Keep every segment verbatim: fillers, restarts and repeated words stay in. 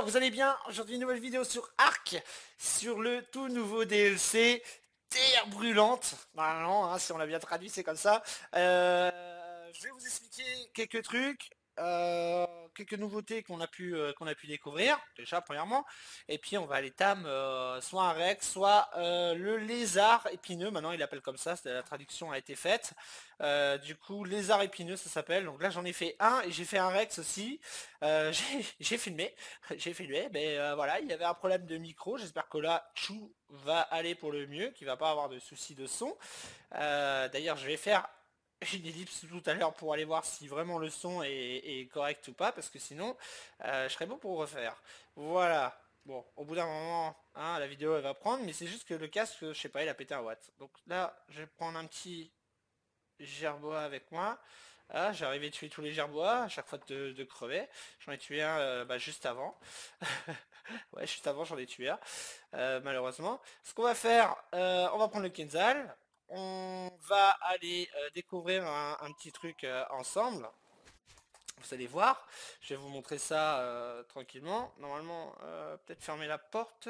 vous allez bien? Aujourd'hui une nouvelle vidéo sur Ark, sur le tout nouveau D L C Terre brûlante. Normalement, hein, si on l'a bien traduit, c'est comme ça. Euh, je vais vous expliquer quelques trucs, euh, quelques nouveautés qu'on a pu euh, qu'on a pu découvrir, déjà premièrement. Et puis on va aller tam euh, soit un Rex, soit euh, le lézard épineux. Maintenant il l'appelle comme ça, la traduction a été faite. Euh, du coup, lézard épineux ça s'appelle. Donc là j'en ai fait un et j'ai fait un Rex aussi. Euh, j'ai j'ai filmé, j'ai filmé, mais euh, voilà, il y avait un problème de micro. J'espère que là, Chou va aller pour le mieux, qu'il va pas avoir de soucis de son. Euh, D'ailleurs, je vais faire une ellipse tout à l'heure pour aller voir si vraiment le son est, est correct ou pas, parce que sinon, euh, je serais bon pour refaire. Voilà. Bon, au bout d'un moment, hein, la vidéo elle va prendre, mais c'est juste que le casque, je sais pas, il a pété un watt. Donc là, je vais prendre un petit gerbois avec moi. Ah, j'ai arrivé à tuer tous les gerbois à chaque fois de, de crever. J'en ai tué un euh, bah, juste avant. Ouais, juste avant j'en ai tué un, euh, malheureusement. Ce qu'on va faire, euh, on va prendre le Kenzal. On va aller euh, découvrir un, un petit truc euh, ensemble. Vous allez voir. Je vais vous montrer ça euh, tranquillement. Normalement, euh, peut-être fermer la porte.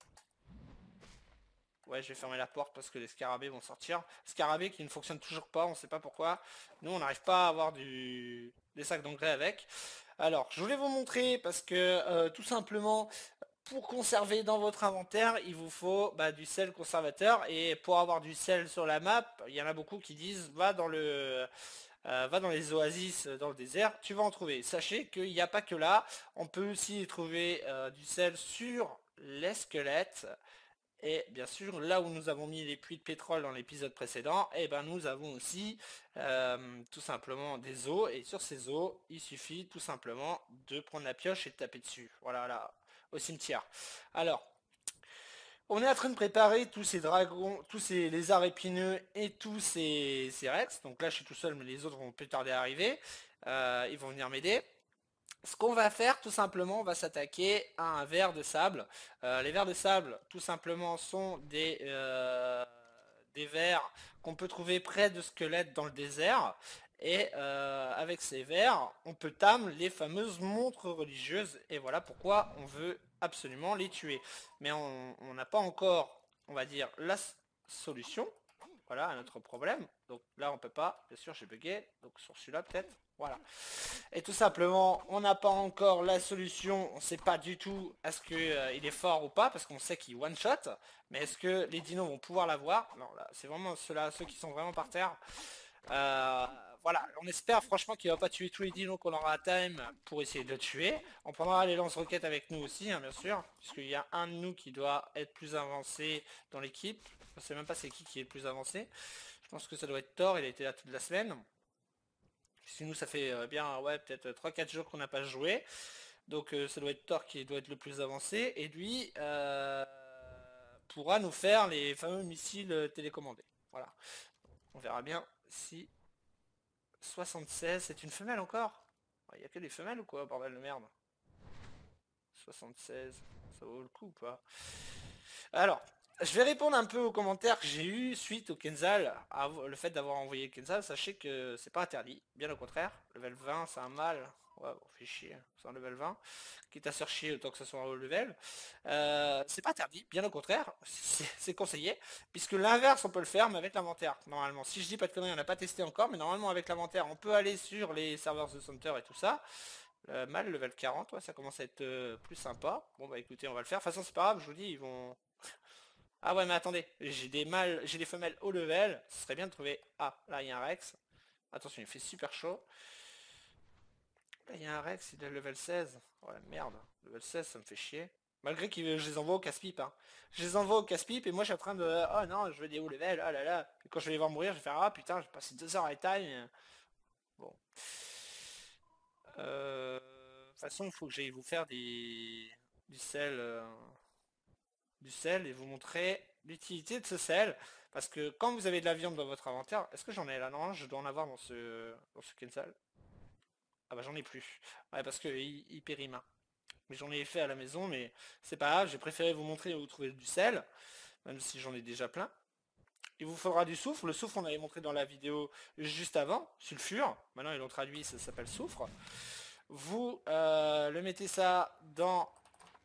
Ouais, je vais fermer la porte parce que les scarabées vont sortir. Scarabées qui ne fonctionnent toujours pas, on sait pas pourquoi. Nous, on n'arrive pas à avoir du... des sacs d'engrais avec. Alors, je voulais vous montrer parce que euh, tout simplement, pour conserver dans votre inventaire, il vous faut bah, du sel conservateur. Et pour avoir du sel sur la map, il y en a beaucoup qui disent va dans le... euh, va dans les oasis euh, dans le désert, tu vas en trouver. Sachez qu'il n'y a pas que là, on peut aussi trouver euh, du sel sur les squelettes. Et bien sûr, là où nous avons mis les puits de pétrole dans l'épisode précédent, et eh ben nous avons aussi euh, tout simplement des os. Et sur ces os, il suffit tout simplement de prendre la pioche et de taper dessus. Voilà, là, au cimetière. Alors, on est en train de préparer tous ces dragons, tous ces lézards épineux et tous ces, ces rex. Donc là, je suis tout seul, mais les autres vont plus tarder à arriver. Euh, ils vont venir m'aider. Ce qu'on va faire, tout simplement, on va s'attaquer à un ver de sable. Euh, les vers de sable, tout simplement, sont des, euh, des vers qu'on peut trouver près de squelettes dans le désert. Et euh, avec ces vers, on peut tam les fameuses montres religieuses. Et voilà pourquoi on veut absolument les tuer. Mais on n'a pas encore, on va dire, la solution. Voilà, à notre problème. Donc là, on peut pas. Bien sûr, j'ai bugué. Donc sur celui-là, peut-être. Voilà. Et tout simplement, on n'a pas encore la solution, on ne sait pas du tout est-ce qu'il euh, est fort ou pas, parce qu'on sait qu'il one-shot, mais est-ce que les dinos vont pouvoir l'avoir? Non, là, c'est vraiment ceux-là, ceux qui sont vraiment par terre. Euh, voilà, on espère franchement qu'il va pas tuer tous les dinos qu'on aura à time pour essayer de le tuer. On prendra les lance-roquettes avec nous aussi, hein, bien sûr, puisqu'il y a un de nous qui doit être plus avancé dans l'équipe. Je ne sais même pas c'est qui qui est le plus avancé. Je pense que ça doit être Thor, il a été là toute la semaine. Si nous ça fait euh, bien ouais peut-être trois quatre jours qu'on n'a pas joué. Donc euh, ça doit être Thor qui doit être le plus avancé. Et lui euh, pourra nous faire les fameux missiles euh, télécommandés. Voilà. On verra bien si soixante-seize c'est une femelle encore. Il n'y a que des femelles ou quoi, bordel de merde. soixante-seize, ça vaut le coup ou pas? Alors, je vais répondre un peu aux commentaires que j'ai eu suite au Kenzal, à le fait d'avoir envoyé Kenzal. Sachez que c'est pas interdit, bien au contraire. Level vingt, c'est un mal. Ouais, bon, fait chier, c'est un level vingt. Quitte à se faire chier autant que ce soit un haut level. Euh, c'est pas interdit, bien au contraire, c'est conseillé. Puisque l'inverse, on peut le faire, mais avec l'inventaire, normalement. Si je dis pas de conneries, on n'a pas testé encore, mais normalement avec l'inventaire, on peut aller sur les serveurs de Center et tout ça. Euh, mal, level quarante, ouais, ça commence à être euh, plus sympa. Bon bah écoutez, on va le faire. De toute façon, c'est pas grave, je vous dis, ils vont... Ah ouais mais attendez, j'ai des mâles, j'ai des femelles haut level, ce serait bien de trouver... Ah, là il y a un Rex. Attention, il fait super chaud. Là il y a un Rex, il est level seize. Ouais merde, level seize ça me fait chier. Malgré que je les envoie au casse-pipe. Hein. Je les envoie au casse-pipe et moi je suis en train de... Oh non, je veux des haut level, oh là là. Et quand je vais les voir mourir, je vais faire... Ah putain, j'ai passé deux heures à time. Bon. Euh... De toute façon, il faut que j'aille vous faire des... du sel... euh, du sel et vous montrer l'utilité de ce sel. Parce que quand vous avez de la viande dans votre inventaire, est-ce que j'en ai là? Non, je dois en avoir dans ce, dans ce Kensal. Ah bah j'en ai plus. Ouais, parce que il, il périme. Hein. Mais j'en ai fait à la maison, mais c'est pas grave, j'ai préféré vous montrer où vous trouvez du sel, même si j'en ai déjà plein. Il vous faudra du soufre. Le soufre, on avait montré dans la vidéo juste avant, sulfure. Maintenant, ils l'ont traduit, ça s'appelle soufre. Vous euh, le mettez ça dans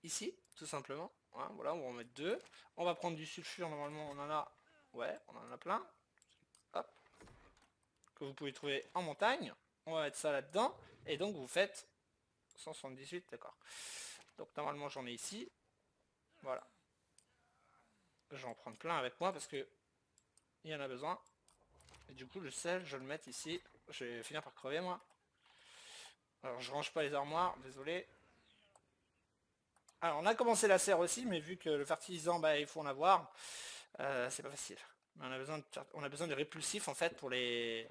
ici, tout simplement. Hein, voilà, on va en mettre deux. On va prendre du sulfure, normalement on en a... Ouais, on en a plein. Hop. Que vous pouvez trouver en montagne. On va mettre ça là-dedans. Et donc vous faites cent soixante-dix-huit, d'accord. Donc normalement j'en ai ici. Voilà. Je vais en prendre plein avec moi parce que il y en a besoin. Et du coup le sel, je vais le mettre ici. Je vais finir par crever moi. Alors je range pas les armoires, désolé. Alors on a commencé la serre aussi, mais vu que le fertilisant, bah, il faut en avoir, euh, c'est pas facile. Mais on a besoin de, on a besoin de répulsifs en fait pour les...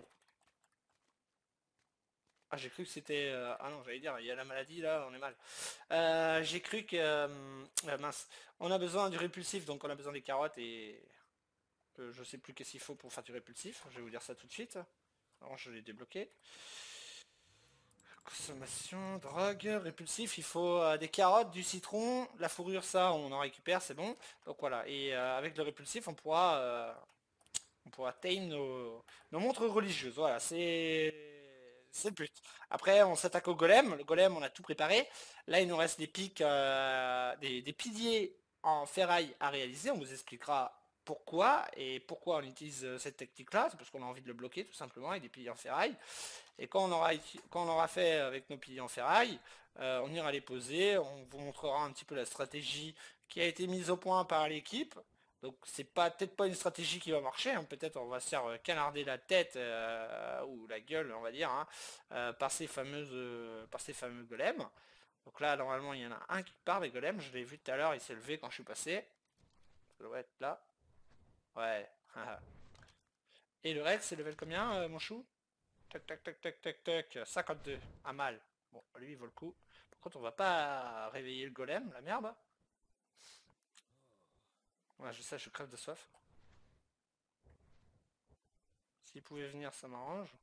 Ah j'ai cru que c'était... euh, Ah non, j'allais dire, il y a la maladie là, on est mal. Euh, j'ai cru que... euh, euh, mince. On a besoin du répulsif, donc on a besoin des carottes et... euh, je sais plus qu'est-ce qu'il faut pour faire du répulsif, je vais vous dire ça tout de suite. Alors je l'ai débloqué. Consommation, drogue, répulsif, il faut euh, des carottes, du citron, la fourrure ça on en récupère, c'est bon. Donc voilà, et euh, avec le répulsif on pourra euh, on pourra tame nos, nos montres religieuses. Voilà, c'est c'est le but. Après on s'attaque au golem, le golem on a tout préparé. Là il nous reste des pics, euh, des, des piliers en ferraille à réaliser, on vous expliquera pourquoi et pourquoi on utilise euh, cette technique là, c'est parce qu'on a envie de le bloquer tout simplement avec des piliers en ferraille. Et quand on aura, quand on aura fait avec nos piliers en ferraille, euh, on ira les poser, on vous montrera un petit peu la stratégie qui a été mise au point par l'équipe. Donc c'est pas peut-être pas une stratégie qui va marcher, hein. Peut-être on va se faire canarder la tête euh, ou la gueule, on va dire, hein, euh, par ces fameuses, euh, par ces fameux golems. Donc là normalement il y en a un qui part des golems, je l'ai vu tout à l'heure, il s'est levé quand je suis passé. Ça doit être là. Ouais. Et le Rex c'est level combien euh, mon chou? Tac, tac, tac, tac, tac, tac. cinquante-deux. À mal. Bon, lui, il vaut le coup. Par contre, on va pas réveiller le golem, la merde. Ouais, je sais, je crève de soif. S'il pouvait venir, ça m'arrange.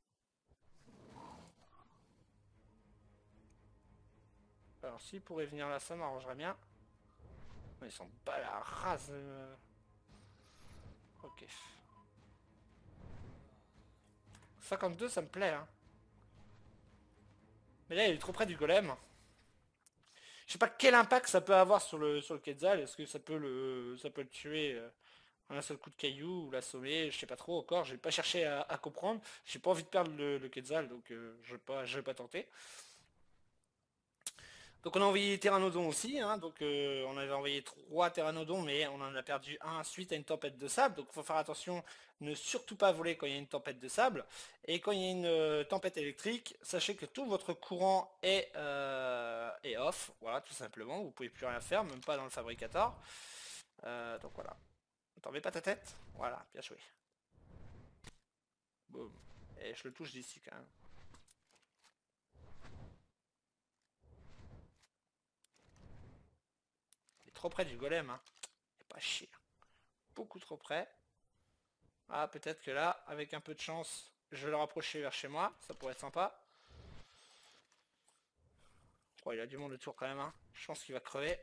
Alors, s'il pourrait venir là, ça m'arrangerait bien. Mais ils sont pas la race. euh. Ok. cinquante-deux, ça me plaît, hein. Mais là, il est trop près du golem. Je sais pas quel impact ça peut avoir sur le, sur le Quetzal. Est-ce que ça peut le, ça peut le tuer euh, en un seul coup de caillou ou l'assommer? Je sais pas trop encore. J'ai pas cherché à, à comprendre. J'ai pas envie de perdre le, le Quetzal, donc euh, je vais pas, je vais pas tenter. Donc on a envoyé Pteranodon aussi, hein, donc euh, on avait envoyé trois Pteranodons, mais on en a perdu un suite à une tempête de sable, donc il faut faire attention, ne surtout pas voler quand il y a une tempête de sable, et quand il y a une euh, tempête électrique, sachez que tout votre courant est, euh, est off, voilà, tout simplement, vous pouvez plus rien faire, même pas dans le fabricateur, euh, donc voilà, t'en mets pas ta tête, voilà, bien joué, boum, et je le touche d'ici quand même. Il est trop près du golem, hein, il pas chier, beaucoup trop près. Ah, peut-être que là, avec un peu de chance, je vais le rapprocher vers chez moi. Ça pourrait être sympa. Oh, il a du monde autour quand même, hein. Je pense qu'il va crever.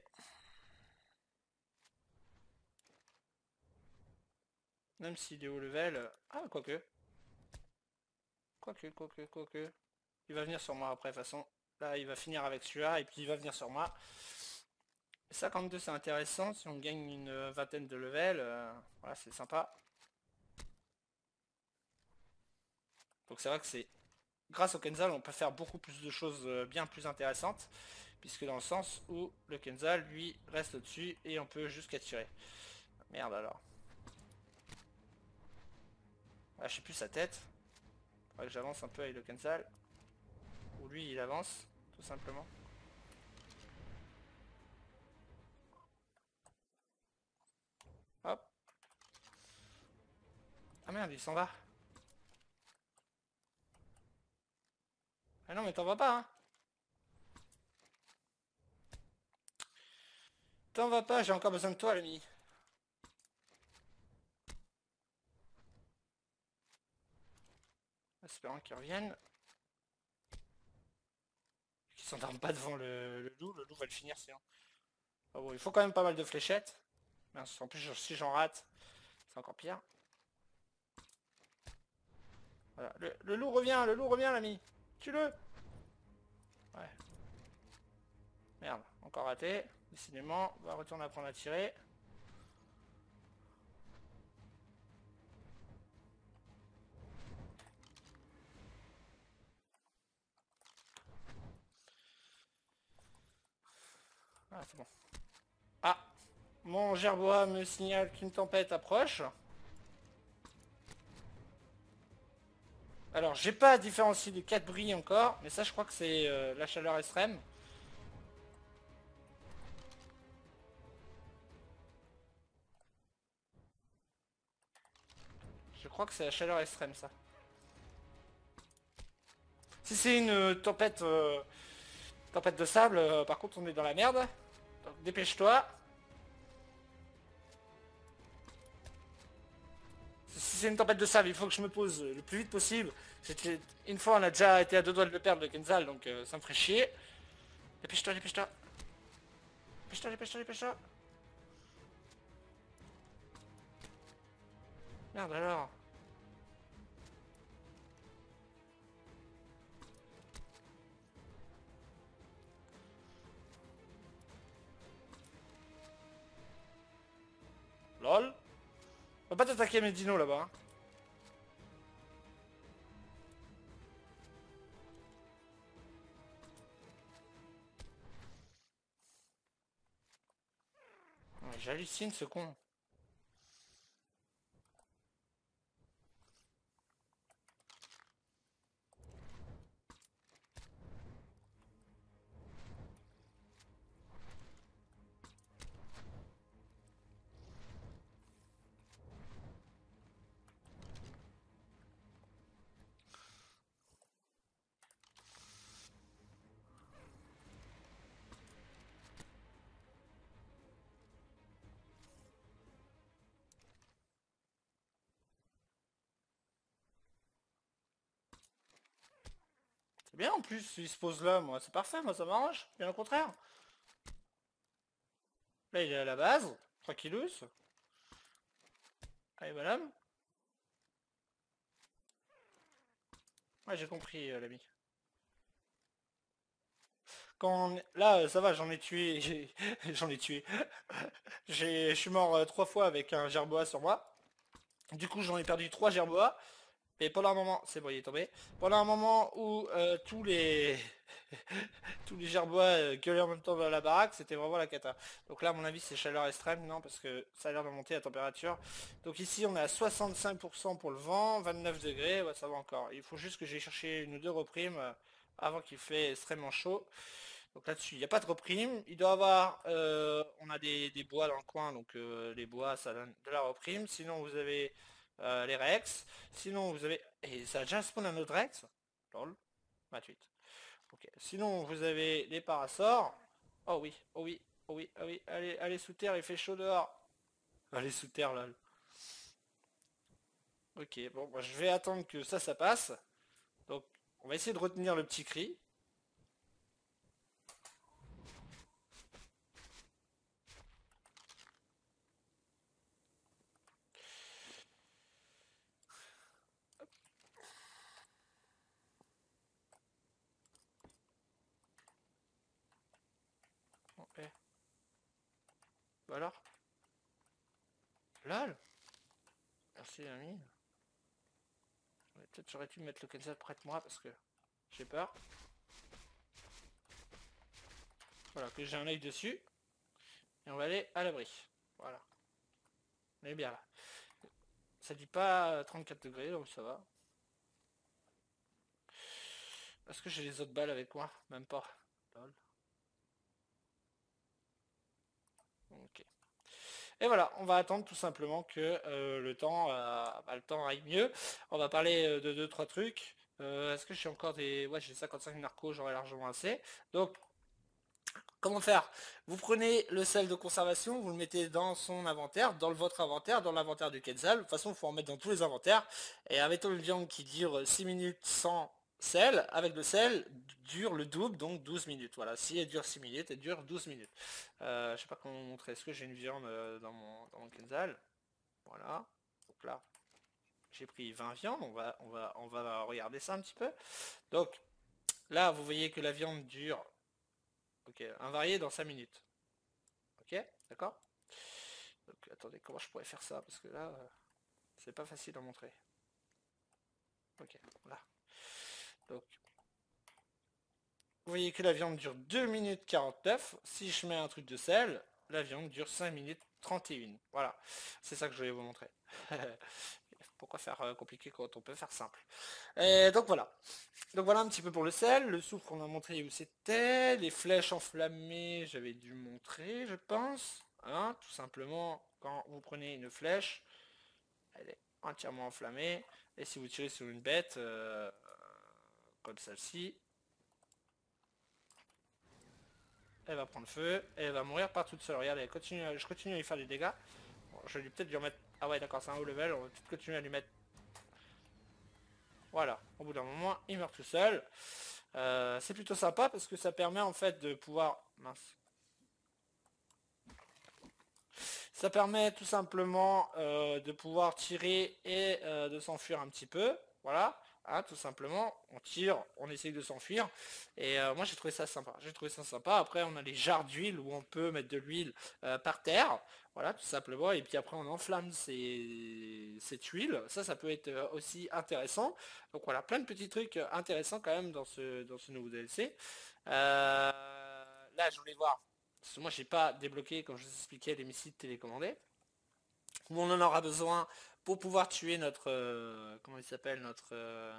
Même s'il est au level... euh, Ah, quoique. Quoique, quoique, quoique. Il va venir sur moi après, de toute façon. Là, il va finir avec celui-là, et puis il va venir sur moi. cinquante-deux, c'est intéressant. Si on gagne une vingtaine de level, euh, voilà, c'est sympa. Donc c'est vrai que c'est... Grâce au Kenzal, on peut faire beaucoup plus de choses euh, bien plus intéressantes. Puisque dans le sens où le Kenzal, lui, reste au-dessus et on peut jusqu'à tirer. Merde alors. Ah, je sais plus sa tête. Faudrait que j'avance un peu avec le Kenzal. Ou lui, il avance, tout simplement. Hop. Ah merde, il s'en va. Ah non, mais t'en vas pas, hein. T'en vas pas, j'ai encore besoin de toi, l'ami. Espérons qu'il revienne. Qu'il s'endorme pas devant le, le loup. Le loup va le finir, sinon. Ah bon, il faut quand même pas mal de fléchettes. Mince, en plus, si j'en rate, c'est encore pire. Voilà. Le, le loup revient, le loup revient, l'ami. Tue-le. Ouais. Merde, encore raté. Décidément, on va retourner apprendre à tirer. Ah, c'est bon. Ah, mon gerbois me signale qu'une tempête approche. Alors, j'ai pas différencié les quatre bris encore, mais ça, je crois que c'est euh, la chaleur extrême. Je crois que c'est la chaleur extrême, ça. Si c'est une euh, tempête, euh, tempête de sable, euh, par contre, on est dans la merde. Donc, dépêche-toi. Si c'est une tempête de sable, il faut que je me pose le plus vite possible. Une fois, on a déjà été à deux doigts de le perdre, le Kenzal, donc euh, ça me ferait chier. Dépêche-toi, dépêche-toi. Dépêche-toi, dépêche-toi, dépêche-toi. Merde alors. Lol. On va pas t'attaquer mes dinos là-bas. Hein. J'hallucine ce con. C'est bien en plus, il se pose là, moi. C'est parfait, moi ça m'arrange. Bien au contraire. Là, il est à la base. Tranquillus. Allez, madame. Ouais, j'ai compris, euh, l'ami. Quand on... Là, euh, ça va, j'en ai tué. j'ai- J'en ai tué. J'ai- Je suis mort euh, trois fois avec un gerboa sur moi. Du coup, j'en ai perdu trois gerbois. Et pendant un moment, c'est bon, il est tombé. Pendant un moment où euh, tous les tous les gerbois euh, gueulaient en même temps dans la baraque, c'était vraiment la cata. Donc là, à mon avis, c'est chaleur extrême, non, parce que ça a l'air de monter la température. Donc ici, on est à soixante-cinq pour cent pour le vent, vingt-neuf degrés, ouais, ça va encore. Il faut juste que j'aille chercher une ou deux reprimes euh, avant qu'il fait extrêmement chaud. Donc là-dessus, il n'y a pas de reprime. Il doit y avoir, euh, on a des, des bois dans le coin, donc euh, les bois, ça donne de la reprime. Sinon, vous avez euh, les Rex. Sinon, vous avez... Et ça a déjà spawn un autre Rex. Lol. vingt-huit. Ok. Sinon, vous avez les parasaures. Oh oui, oh oui, oh oui, oh oui. Allez, allez sous terre, il fait chaud dehors. Allez sous terre, lol. Ok, bon, moi, je vais attendre que ça, ça passe. Donc, on va essayer de retenir le petit cri. Ok. Bah alors? Lol. Merci, ami. Ouais, peut-être j'aurais dû mettre le cancel près de moi parce que j'ai peur. Voilà, que j'ai un œil dessus. Et on va aller à l'abri. Voilà. On est bien là. Ça dit pas trente-quatre degrés, donc ça va. Est-ce que j'ai les autres balles avec moi? Même pas. Lol. Ok. Et voilà, on va attendre tout simplement que euh, le temps euh, bah, le temps aille mieux. On va parler euh, de deux trois trucs. Euh, Est-ce que j'ai encore des... Ouais, j'ai cinquante-cinq narcos, j'aurai largement assez. Donc, comment faire? Vous prenez le sel de conservation, vous le mettez dans son inventaire, dans le, votre inventaire, dans l'inventaire du Quetzal. De toute façon, il faut en mettre dans tous les inventaires. Et mettons une viande qui dure six minutes sans sel, avec le sel, dure le double, donc douze minutes. Voilà, si elle dure six minutes, elle dure douze minutes. Euh, je sais pas comment vous montrer. Est-ce que j'ai une viande euh, dans mon, dans mon Quetzal? Voilà. Donc là, j'ai pris vingt viandes. On va, on, va, on va regarder ça un petit peu. Donc là, vous voyez que la viande dure Ok, invarié dans cinq minutes. Ok, d'accord. Donc attendez, comment je pourrais faire ça? Parce que là, euh, c'est pas facile à montrer. Ok, voilà. Donc, vous voyez que la viande dure deux minutes quarante-neuf. Si je mets un truc de sel, la viande dure cinq minutes trente et un. Voilà, c'est ça que je voulais vous montrer. Pourquoi faire euh, compliqué quand on peut faire simple? Et donc voilà. Donc voilà un petit peu pour le sel. Le soufre, on a montré où c'était. Les flèches enflammées, j'avais dû montrer, je pense. Hein, tout simplement, quand vous prenez une flèche, elle est entièrement enflammée. Et si vous tirez sur une bête, euh, comme celle-ci, elle va prendre feu et elle va mourir par toute seule. Regardez, elle continue à- je continue à lui faire des dégâts. Bon, je vais lui peut-être lui remettre... Ah ouais, d'accord, c'est un haut level. On va peut-être continuer à lui mettre... Voilà, au bout d'un moment, il meurt tout seul. Euh, c'est plutôt sympa parce que ça permet en fait de pouvoir... Mince. Ça permet tout simplement euh, de pouvoir tirer et euh, de s'enfuir un petit peu. Voilà. Hein, tout simplement, on tire, on essaye de s'enfuir. Et euh, moi j'ai trouvé ça sympa. J'ai trouvé ça sympa. Après on a les jarres d'huile où on peut mettre de l'huile euh, par terre. Voilà, tout simplement. Et puis après on enflamme ces... cette huile. Ça, ça peut être euh, aussi intéressant. Donc voilà, plein de petits trucs euh, intéressants quand même dans ce, dans ce nouveau D L C. Euh, Là, je voulais voir. Parce que moi, j'ai pas débloqué, comme je vous expliquais, les missiles télécommandés. Où on en aura besoin pour pouvoir tuer notre... euh, comment il s'appelle? Notre... euh,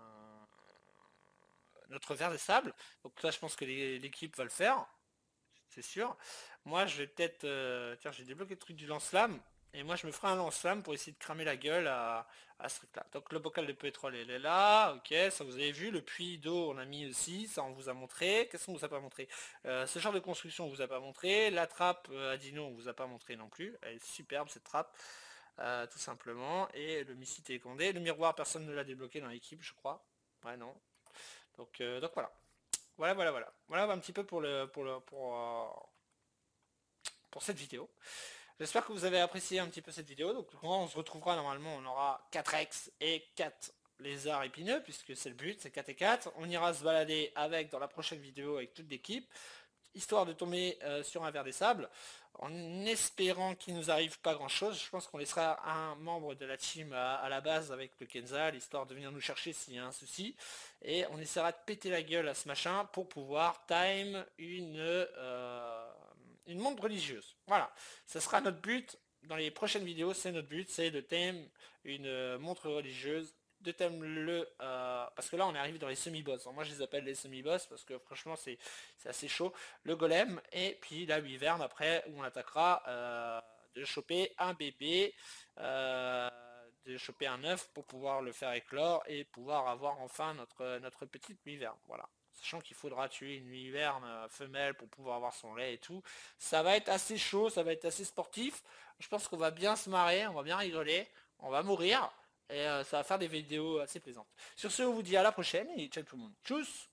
notre ver des sables. Donc là, je pense que l'équipe va le faire. C'est sûr. Moi, je vais peut-être... euh, tiens, j'ai débloqué le truc du lance-flamme. Et moi, je me ferai un lance-flamme pour essayer de cramer la gueule à, à ce truc-là. Donc, le bocal de pétrole, il est là. Ok, ça vous avez vu. Le puits d'eau, on a mis aussi. Ça, on vous a montré. Qu'est-ce qu'on vous a pas montré? Euh, Ce genre de construction, on vous a pas montré. La trappe euh, à Dino, on vous a pas montré non plus. Elle est superbe, cette trappe. Euh, tout simplement. Et le missile télécommandé. Le miroir, personne ne l'a débloqué dans l'équipe, je crois. Ouais, non. Donc, euh, donc voilà. Voilà, voilà, voilà. Voilà un petit peu pour le, pour le, pour, euh, pour cette vidéo. J'espère que vous avez apprécié un petit peu cette vidéo. Donc quand on se retrouvera normalement, on aura quatre ex et quatre lézards épineux, puisque c'est le but, c'est quatre et quatre. On ira se balader avec dans la prochaine vidéo avec toute l'équipe, histoire de tomber euh, sur un ver des sables, en espérant qu'il nous arrive pas grand chose. Je pense qu'on laissera un membre de la team à, à la base avec le Kenza, l'histoire de venir nous chercher s'il y a un souci. Et on essaiera de péter la gueule à ce machin pour pouvoir time une... Euh, une montre religieuse. Voilà, ça sera notre but dans les prochaines vidéos, c'est notre but, c'est de thème une euh, montre religieuse, de thème le... Euh, parce que là on est arrivé dans les semi-boss, moi je les appelle les semi-boss parce que franchement c'est assez chaud, le golem, et puis la wyvern après où on attaquera euh, de choper un bébé, euh, de choper un œuf pour pouvoir le faire éclore et pouvoir avoir enfin notre, notre petite wyvern, voilà. Sachant qu'il faudra tuer une wyvern euh, femelle pour pouvoir avoir son lait et tout. Ça va être assez chaud, ça va être assez sportif. Je pense qu'on va bien se marrer, on va bien rigoler, on va mourir. Et euh, ça va faire des vidéos assez plaisantes. Sur ce, on vous dit à la prochaine et ciao tout le monde. Tchuss!